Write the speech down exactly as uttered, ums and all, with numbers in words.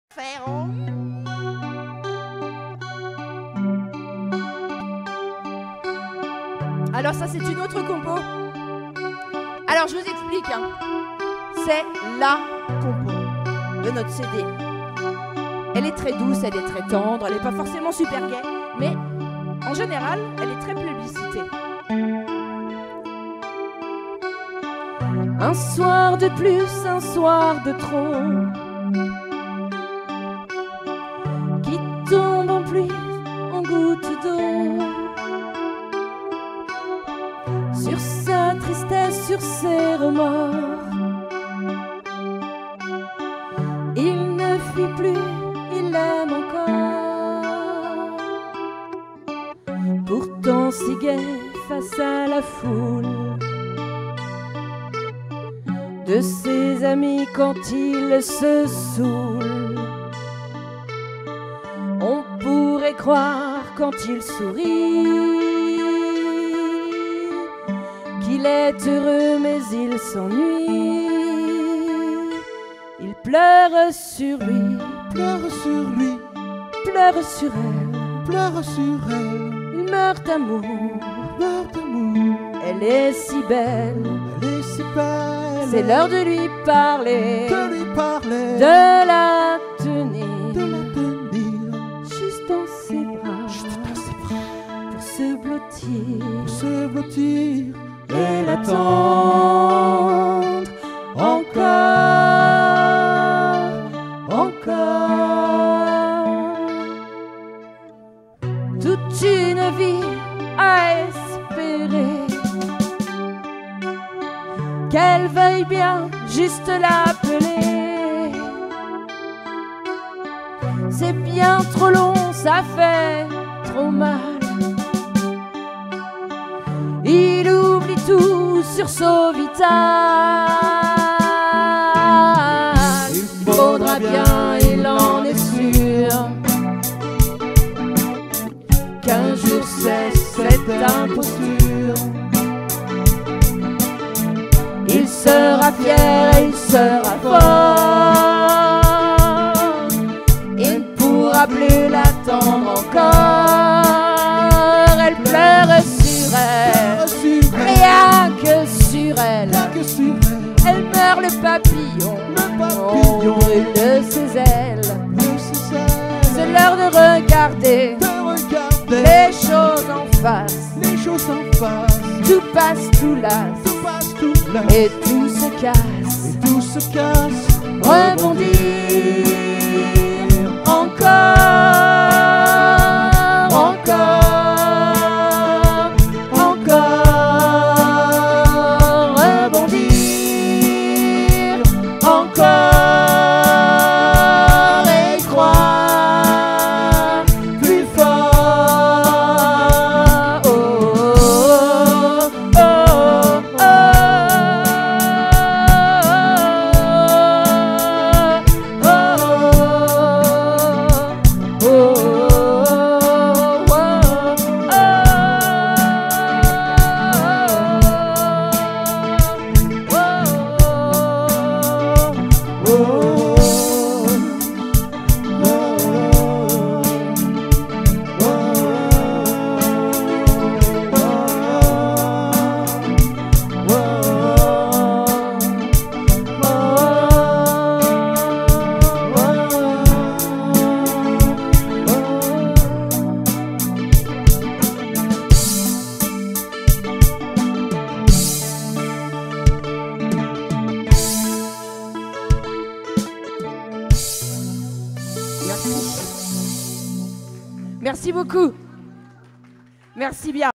faire. Oh. Alors ça c'est une autre compo. Alors je vous explique. Hein. C'est la compo de notre C D. Elle est très douce, elle est très tendre, elle n'est pas forcément super gaie, mais en général, elle est très plébiscitée. Un soir de plus, un soir de trop, qui tombe en pluie, en gouttes d'eau, sur sa tristesse, sur ses remords. Il ne fuit plus, il l'aime encore, pourtant si gai face à la foule de ses amis quand il se saoule. On pourrait croire quand il sourit qu'il est heureux mais il s'ennuie. Il pleure sur lui, pleure sur lui, pleure sur elle, pleure sur elle. Il meurt d'amour, meurt d'amour. Elle est si belle, elle est si belle. C'est l'heure de lui parler, de lui parler, de la tenir, de la tenir, juste dans ses bras, juste dans ses bras, pour se blottir, pour se blottir et l'attendre encore, encore. Toute une vie à espérer qu'elle veuille bien juste l'appeler. C'est bien trop long, ça fait trop mal. Il oublie tout sur son vital. Il faudra bien, il en est sûr, qu'un jour cesse cette imposture. Il sera fier, il sera fort. Il ne pourra plus l'attendre encore. Elle pleure sur elle, rien que sur elle. Elle meurt le papillon, on brûle de ses ailes. C'est l'heure de regarder les choses en face. Tout passe, tout lasse, et tout se casse, et tout se casse. Rebondir encore, encore, encore, rebondir encore et croire plus fort. Oh, oh, oh, oh. Merci beaucoup. Merci bien.